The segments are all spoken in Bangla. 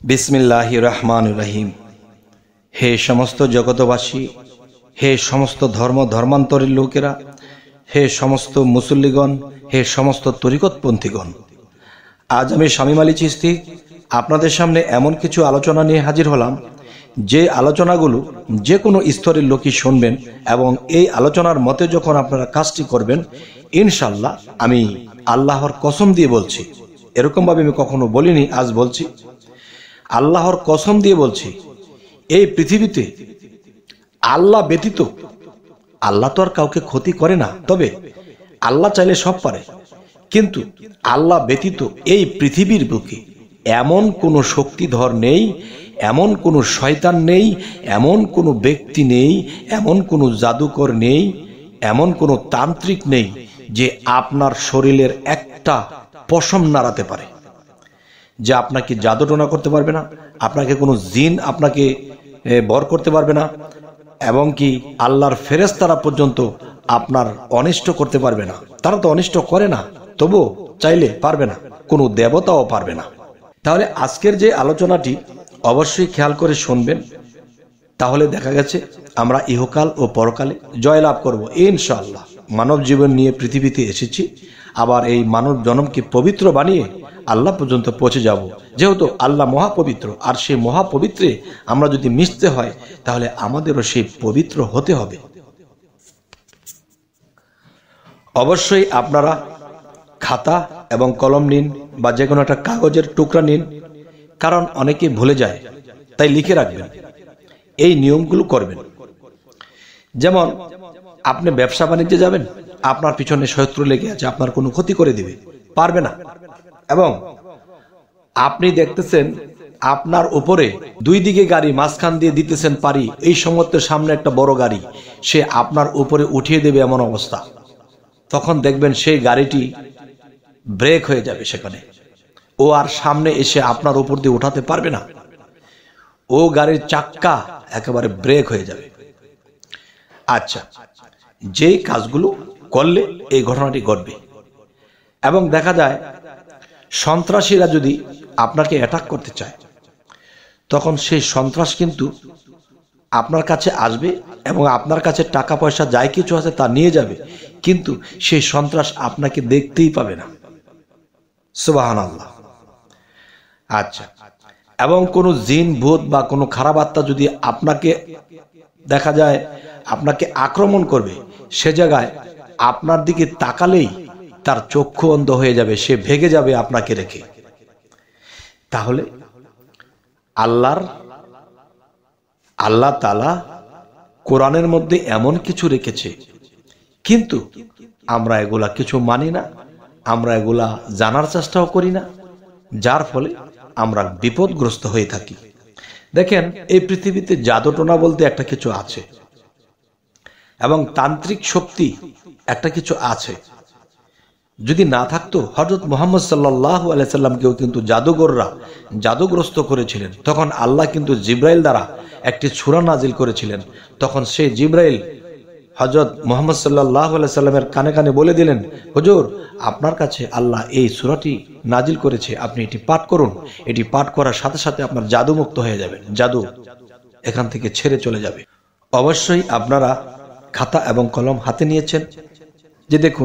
बिस्मिल्लाहिर रहमानिर रहीम। हे समस्त जगतबासी, हे समस्त धर्म धर्मान्तरेर लोकेरा, हे समस्त मुसल्लिगण, हे समस्त तरिकतपन्थीगण, आज आमि शामीम आলী चिश्ती आपनादेर सामने एमन किछु आलोचना निये हाजिर हलाम जे आलोचनागुलो जे कोनो स्तरेर लोकई शुनबेन एबं एई आलोचनार मते जखन आपनारा काजटी करबेन इनशाल्लाह आमि आल्लाहर कसम दिये बोलछि, एरकम भावे आमि कखनो बलिनि, आज बोलछि আল্লাহর কসম দিয়ে বলছি, এই পৃথিবীতে আল্লাহ ব্যতীত, আল্লাহ তো আর কাউকে ক্ষতি করে না, তবে আল্লাহ চাইলে সব পারে, কিন্তু আল্লাহ ব্যতীত এই পৃথিবীর বুকে এমন কোনো শক্তিধর নেই, এমন কোনো শয়তান নেই, এমন কোনো ব্যক্তি নেই, এমন কোনো জাদুকর নেই, এমন কোনো তান্ত্রিক নেই যে আপনার শরীরের একটা পশম নাড়াতে পারে, যে আপনাকে জাদু টোনা করতে পারবে না, আপনাকে কোনো জিন আপনাকে বর করতে পারবে না, এবং কি আল্লাহর ফেরেশতারা পর্যন্ত আপনার অনিষ্ট করতে পারবে না। তারা তো অনিষ্ট করে না, তবু চাইলে পারবে না, কোনো দেবতাও পারবে না। তাহলে আজকের যে আলোচনাটি অবশ্যই খেয়াল করে শুনবেন, তাহলে দেখা গেছে আমরা ইহকাল ও পরকালে জয়লাভ করব ইনশাআল্লাহ। মানব জীবন নিয়ে পৃথিবীতে এসেছি, আবার এই মানব জন্মকে পবিত্র বানিয়ে আল্লাহ পর্যন্ত পৌঁছে যাব, যেহেতু আল্লাহ মহাপবিত্র, আর সেই মহাপবিত্রে আমরা যদি মিশতে হয় তাহলে আমাদেরও সেই পবিত্র হতে হবে। অবশ্যই আপনারা খাতা এবং কলম নিন, বা যে কোনো একটা কাগজের টুকরা নিন, কারণ অনেকে ভুলে যায়, তাই লিখে রাখবেন, এই নিয়মগুলো করবেন। যেমন আপনি ব্যবসা বাণিজ্যে যাবেন, আপনার পিছনে শত্রু লেগে আছে, আপনার কোনো ক্ষতি করে দিবে, পারবে না, এবং আপনি দেখতেছেন আপনার উপরে দুই দিকে গাড়ি, মাঝখান দিয়ে দিতেছেন পারি, এই সমস্ত সামনে একটা বড় গাড়ি, সে আপনার উপরে উঠিয়ে দেবে এমন অবস্থা, তখন দেখবেন সেই গাড়িটি ব্রেক হয়ে যাবে, সেখানে ও আর সামনে এসে আপনার উপর দিয়ে উঠাতে পারবে না, ও গাড়ির চাক্কা একেবারে ব্রেক হয়ে যাবে। আচ্ছা, যেই কাজগুলো করলে এই ঘটনাটি ঘটবে, এবং দেখা যায় সন্ত্রাসীরা যদি আপনাকে অ্যাটাক করতে চায়, তখন সেই সন্ত্রাস কিন্তু আপনার কাছে আসবে এবং আপনার কাছে টাকা পয়সা যাই কিছু আছে তা নিয়ে যাবে, কিন্তু সেই সন্ত্রাস আপনাকে দেখতেই পাবে না। সুবহানাল্লাহ। আচ্ছা, এবং কোনো জিন ভূত বা কোনো খারাপ আত্মা যদি আপনাকে দেখা যায় আপনাকে আক্রমণ করবে, সে জায়গায় আপনার দিকে তাকালেই তার চক্ষু অন্ধ হয়ে যাবে, সে ভেগে যাবে আপনাকে রেখে। তাহলে আল্লাহ তাআলা কোরআনের মধ্যে এমন কিছু রেখেছে, কিন্তু আমরা এগুলা কিছু মানি না, আমরা এগুলা জানার চেষ্টাও করি না, যার ফলে আমরা বিপদগ্রস্ত হয়ে থাকি। দেখেন, এই পৃথিবীতে জাদুটোনা বলতে একটা কিছু আছে, এবং তান্ত্রিক শক্তি একটা কিছু আছে। যদি না থাকতো, হযরত মুহাম্মদ সাল্লাল্লাহু আলাইহি সাল্লামকেও কিন্তু জাদুঘররা জাদুগ্রস্ত করেছিলেন, তখন আল্লাহ কিন্তু জিব্রাইল দ্বারা একটি সূরা নাজিল করেছিলেন, তখন সেই জিব্রাইল হযরত মুহাম্মদ সাল্লাল্লাহু আলাইহি সাল্লামের কানে কানে বলে দিলেন, হুজুর, আপনার কাছে আল্লাহ এই সূরাটি নাজিল করেছে, আপনি এটি পাঠ করুন, এটি পাঠ করার সাথে সাথে আপনার জাদু মুক্ত হয়ে যাবেন, জাদু এখান থেকে ছেড়ে চলে যাবে। অবশ্যই আপনারা খাতা এবং কলম হাতে নিয়েছেন, যে দেখুন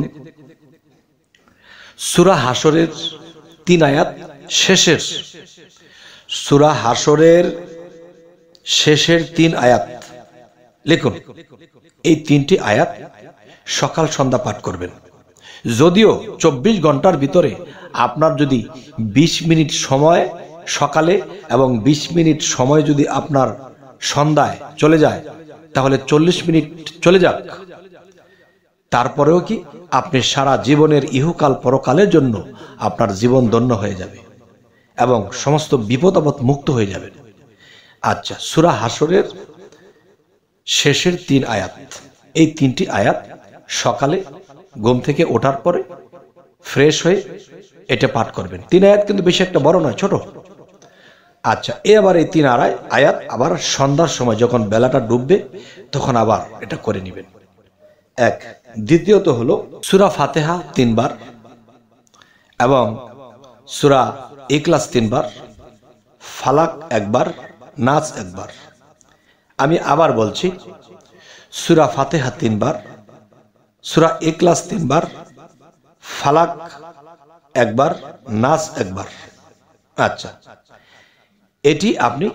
সূরা হাশরের 3 আয়াত শেষের, সূরা হাশরের শেষের 3 আয়াত লিখুন। এই 3টি আয়াত সকাল সন্ধ্যা পাঠ করবেন। যদিও 24 ঘন্টার ভিতরে আপনার যদি 20 মিনিট সময় সকালে এবং 20 মিনিট সময় যদি আপনার সন্ধ্যায় চলে যায়, তাহলে 40 মিনিট চলে যাক, তারপরেও কি আপনি সারা জীবনের ইহকাল পরকালের জন্য আপনার জীবন ধন্য হয়ে যাবে এবং সমস্ত বিপদ আপদ মুক্ত হয়ে যাবেন। আচ্ছা, সূরা হাশরের শেষের 3 আয়াত, এই 3টি আয়াত সকালে ঘুম থেকে ওঠার পরে ফ্রেশ হয়ে এটা পাঠ করবেন। 3 আয়াত কিন্তু বেশি একটা বড় নয়, ছোট। আচ্ছা, আবার এই 3 আয়াত আবার সন্ধ্যার সময় যখন বেলাটা ডুববে তখন আবার এটা করে নেবেন। এক। দ্বিতীয়ত হলো সূরা ফাতিহা 3 বার এবং সূরা ইখলাস 3 বার, ফালাক একবার, নাস একবার। আমি আবার বলছি, সূরা ফাতিহা 3 বার, সূরা ইখলাস 3 বার, ফালাক একবার, নাস একবার। আচ্ছা, এটি আপনি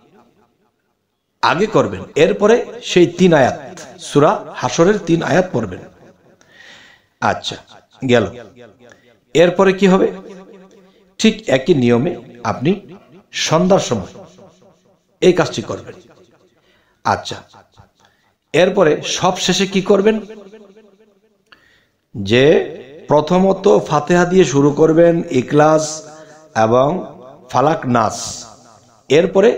আগে করবেন, এরপরে সেই 3 আয়াত সূরা হাসরের 3 আয়াত পড়বেন। আচ্ছা, গেল। এরপরে কি হবে? ঠিক একই নিয়মে আপনি সন্ধ্যার সময় এই কাজটি করবেন। আচ্ছা, এরপরে সব শেষে কি করবেন? যে প্রথমত ফাতিহা দিয়ে শুরু করবেন, ইখলাস এবং ফালাক, নাস। এরপরে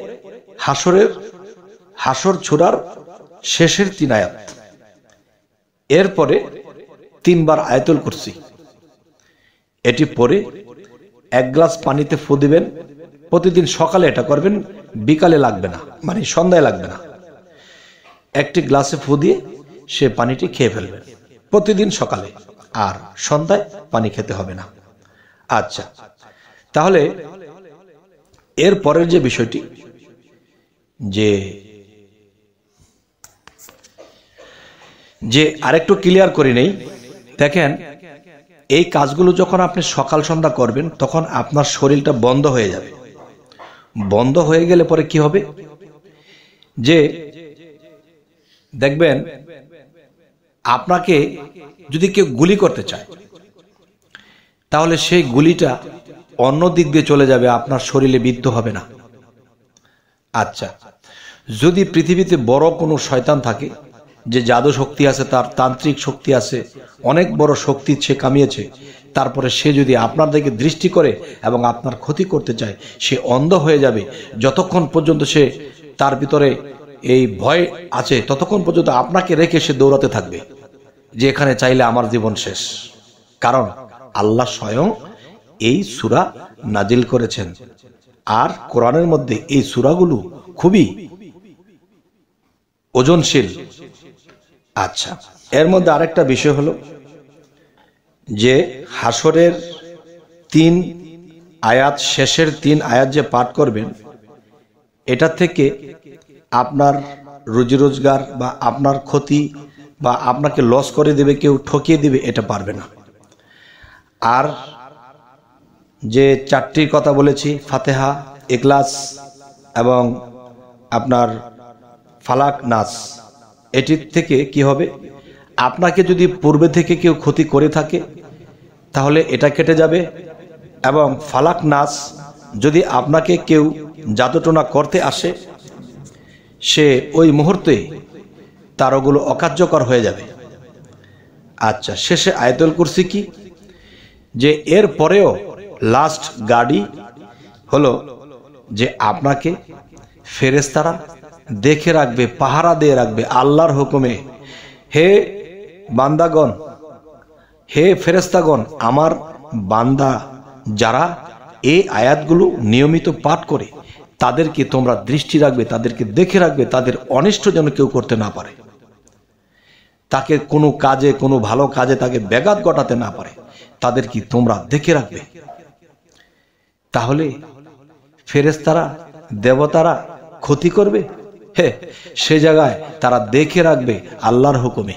হাসর সূরার শেষের 3 আয়াত। এরপরে 3 বার আয়াতুল কুরসি। এটি পড়ে 1 গ্লাস পানিতে ফু দিবেন। প্রতিদিন সকালে এটা করবেন, বিকালে লাগবে না, মানে সন্ধ্যায় লাগবে না। একটি গ্লাসে ফু দিয়ে সে পানিটি খেয়ে ফেলবেন প্রতিদিন সকালে, আর সন্ধ্যায় পানি খেতে হবে না। আচ্ছা, তাহলে এর পরের যে বিষয়টি, যে আরেকটু ক্লিয়ার করে নেই। দেখেন, এই কাজগুলো যখন আপনি সকাল সন্ধ্যা করবেন, তখন আপনার শরীরটা বন্ধ হয়ে যাবে। বন্ধ হয়ে গেলে পরে কি হবে? যে দেখবেন, আপনাকে যদি কেউ গুলি করতে চায়, তাহলে সেই গুলিটা অন্য দিক দিয়ে চলে যাবে, আপনার শরীরে বিদ্ধ হবে না। আচ্ছা, যদি পৃথিবীতে বড় কোনো শয়তান থাকে, যে জাদু শক্তি আছে, তার তান্ত্রিক শক্তি আছে, অনেক বড় শক্তি সে কামিয়েছে, তারপরে সে যদি আপনার দিকে দৃষ্টি করে এবং আপনার ক্ষতি করতে চায়, সে অন্ধ হয়ে যাবে। যতক্ষণ পর্যন্ত সে তার ভিতরে এই ভয় আছে, ততক্ষণ পর্যন্ত আপনাকে রেখে সে দৌড়াতে থাকবে, যে এখানে চাইলে আমার জীবন শেষ। কারণ আল্লাহ স্বয়ং এই সূরা নাজিল করেছেন, আর কোরআনের মধ্যে এই সূরাগুলো খুবই ওজনশীল। আচ্ছা, এর মধ্যে আরেকটা বিষয় হলো যে হাসরের 3 আয়াত, শেষের 3 আয়াত যে পাঠ করবেন, এটা থেকে আপনার রুজি রোজগার বা আপনার ক্ষতি বা আপনাকে লস করে দেবে, কেউ ঠকিয়ে দিবে, এটা পারবে না। আর যে 4টির কথা বলেছি, ফাতিহা, ইখলাস এবং আপনার ফালাক, নাস, এটির থেকে কি হবে? আপনাকে যদি পূর্বে থেকে কেউ ক্ষতি করে থাকে, তাহলে এটা কেটে যাবে। এবং ফালাক, নাস, যদি আপনাকে কেউ জাদুটোনা করতে আসে, সে ওই মুহূর্তে তার ওগুলো অকার্যকর হয়ে যাবে। আচ্ছা, শেষে আয়াতুল কুরসি কি? যে এর পরেও লাস্ট গাড়ি হলো যে আপনাকে ফেরেশতারা দেখে রাখবে, পাহারা দিয়ে রাখবে আল্লাহর হুকুমে। হে বান্দাগণ, হে ফেরেশতাগণ, আমার বান্দা যারা এই আয়াতগুলো নিয়মিত পাঠ করে, তাদেরকে তোমরা দৃষ্টি রাখবে, তাদেরকে দেখে রাখবে, তাদের অনিষ্ট যেন কেউ করতে না পারে, তাকে কোনো কাজে, কোনো ভালো কাজে তাকে ব্যাঘাত ঘটাতে না পারে, তাদেরকে তোমরা দেখে রাখবে। তাহলে ফেরেশতারা, দেবতারা ক্ষতি করবে? সে জায়গায় তারা দেখে রাখবে আল্লাহর হুকুমে।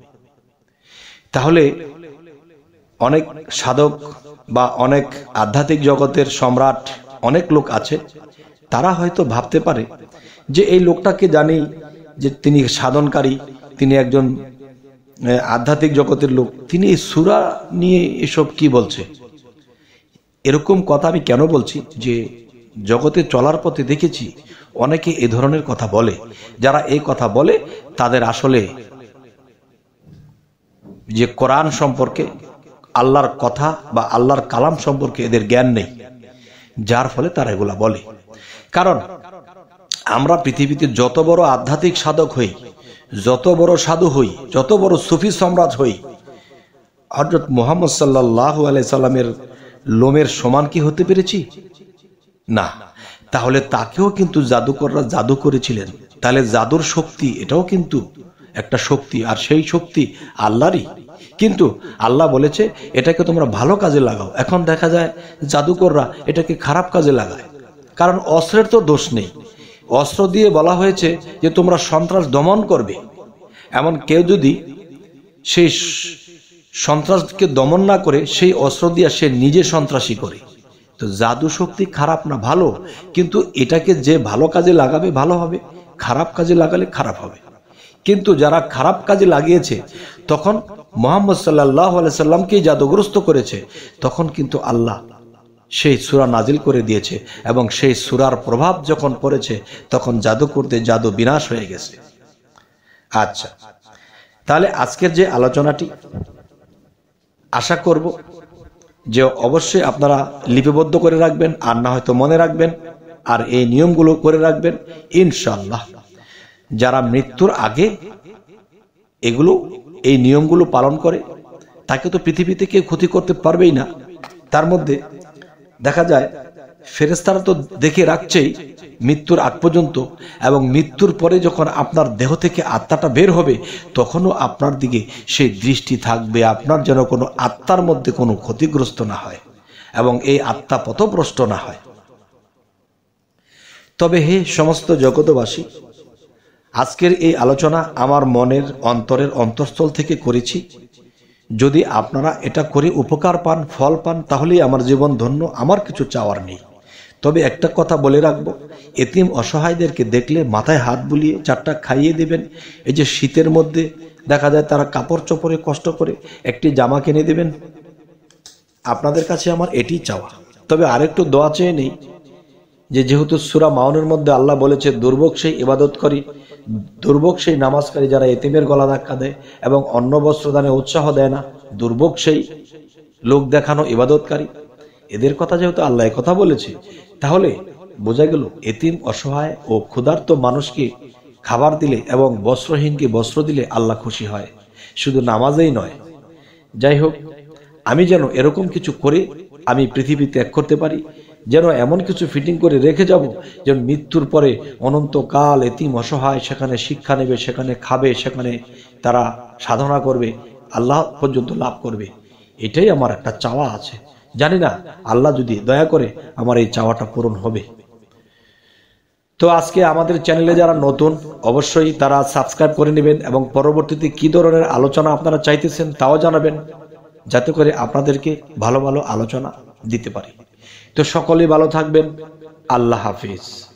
তাহলে অনেক সাধক বা অনেক আধ্যাত্মিক জগতের সম্রাট অনেক লোক আছে, তারা হয়তো ভাবতে পারে যে এই লোকটাকে জানি যে তিনি সাধনকারী, তিনি একজন আধ্যাত্মিক জগতের লোক, তিনি এই সূরা নিয়ে এসব কি বলছে। এরকম কথা আমি কেন বলছি? যে জগতে চলার পথে দেখেছি অনেকে এই ধরনের কথা বলে। যারা এই কথা বলে, তাদের আসলে যে কোরআন সম্পর্কে, আল্লাহর কথা বা আল্লাহর কালাম সম্পর্কে এদের জ্ঞান নেই, যার ফলে তারা এগুলা বলে। কারণ আমরা পৃথিবীতে যত বড় আধ্যাত্মিক সাধক হই, যত বড় সাধু হই, যত বড় সুফি সম্রাট হই, হযরত মুহাম্মদ সাল্লাল্লাহু আলাইহি সাল্লামের লোমের সমান কি হতে পেরেছি? না। তাহলে তাকেও কিন্তু জাদুকররা জাদু করেছিলেন। তাহলে জাদুর শক্তি, এটাও কিন্তু একটা শক্তি, আর সেই শক্তি আল্লাহরই। কিন্তু আল্লাহ বলেছে এটাকে তোমরা ভালো কাজে লাগাও। এখন দেখা যায় জাদুকররা এটাকে খারাপ কাজে লাগায়। কারণ অস্ত্রের তো দোষ নেই। অস্ত্র দিয়ে বলা হয়েছে যে তোমরা সন্ত্রাস দমন করবে। এমন কেউ যদি সেই সন্ত্রাসকে দমন না করে সেই অস্ত্র দিয়ে সে নিজে সন্ত্রাসী করে, তো জাদু শক্তি খারাপ না ভালো, কিন্তু এটাকে যে ভালো কাজে লাগাবে ভালো হবে, খারাপ কাজে লাগালে খারাপ হবে। কিন্তু যারা খারাপ কাজে লাগিয়েছে তখন মুহাম্মদ সাল্লাল্লাহু আলাইহি সাল্লামকেই জাদুগ্রস্ত করেছে, তখন কিন্তু আল্লাহ সেই সূরা নাজিল করে দিয়েছে এবং সেই সূরার প্রভাব যখন পড়েছে তখন জাদুকরদের জাদু বিনাশ হয়ে গেছে। আচ্ছা, তাহলে আজকের যে আলোচনাটি আশা করব যে অবশ্যই আপনারা লিপিবদ্ধ করে রাখবেন, আর না হয়তো মনে রাখবেন, আর এই নিয়মগুলো করে রাখবেন ইনশাআল্লাহ। যারা মৃত্যুর আগে এই নিয়মগুলো পালন করে তাকে তো পৃথিবীতে কেউ ক্ষতি করতে পারবেই না। তার মধ্যে দেখা যায় ফেরেশতারা তো দেখে রাখছেই মৃত্যুর আগ পর্যন্ত, এবং মৃত্যুর পরে যখন আপনার দেহ থেকে আত্মাটা বের হবে তখনও আপনার দিকে সেই দৃষ্টি থাকবে, আপনার যেন কোনো আত্মার মধ্যে কোনো ক্ষতিগ্রস্ত না হয় এবং এই আত্মা পথভ্রষ্ট না হয়। তবে হে সমস্ত জগতবাসী, আজকের এই আলোচনা আমার মনের অন্তরের অন্তঃস্থল থেকে করেছি। যদি আপনারা এটা করে উপকার পান, ফল পান, তাহলেই আমার জীবন ধন্য, আমার কিছু চাওয়ার নেই। তবে একটা কথা বলে রাখবো, এতিম অসহায়দেরকে দেখলে মাথায় হাত বুলিয়ে চারটা খাইয়ে দেবেন। এই যে শীতের মধ্যে দেখা যায় তারা কাপড় চোপড়ে কষ্ট করে একটি জামা কিনে দেবেন। আপনাদের কাছে আমার এটি চাওয়া। তবে আরেকটু দোয়া চেয়ে নেই, যেহেতু সূরা মাউনের মধ্যে আল্লাহ বলেছে দুর্ভোগ সেই ইবাদতকারী, দুর্ভোগ সেই নামাজকারী যারা এতিমের গলা ধাক্কা দেয় এবং অন্ন বস্ত্র দানে উৎসাহ দেয় না, দুর্ভোগ সেই লোক দেখানো ইবাদতকারী। এদের কথা যেহেতু আল্লাহ কথা বলেছে, তাহলে বোঝা গেল এতিম অসহায় ও ক্ষুধার্ত মানুষকে খাবার দিলে এবং বস্ত্রহীনকে বস্ত্র দিলে আল্লাহ খুশি হয়, শুধু নামাজেই নয়। যাই হোক, আমি যেন এরকম কিছু করে আমি পৃথিবী ত্যাগ করতে পারি, যেন এমন কিছু ফিটিং করে রেখে যাব যেন মৃত্যুর পরে অনন্তকাল এতিম অসহায় সেখানে শিক্ষা নেবে, সেখানে খাবে, সেখানে তারা সাধনা করবে, আল্লাহ পর্যন্ত লাভ করবে। এটাই আমার একটা চাওয়া আছে। জানি না আল্লাহ যদি দয়া করে আমার এই চাওয়াটা পূরণ হবে। তো আজকে আমাদের চ্যানেলে যারা নতুন অবশ্যই তারা সাবস্ক্রাইব করে নেবেন এবং পরবর্তীতে কি ধরনের আলোচনা আপনারা চাইতেছেন তাও জানাবেন, যাতে করে আপনাদেরকে ভালো ভালো আলোচনা দিতে পারি। তো সকলেই ভালো থাকবেন। আল্লাহ হাফিজ।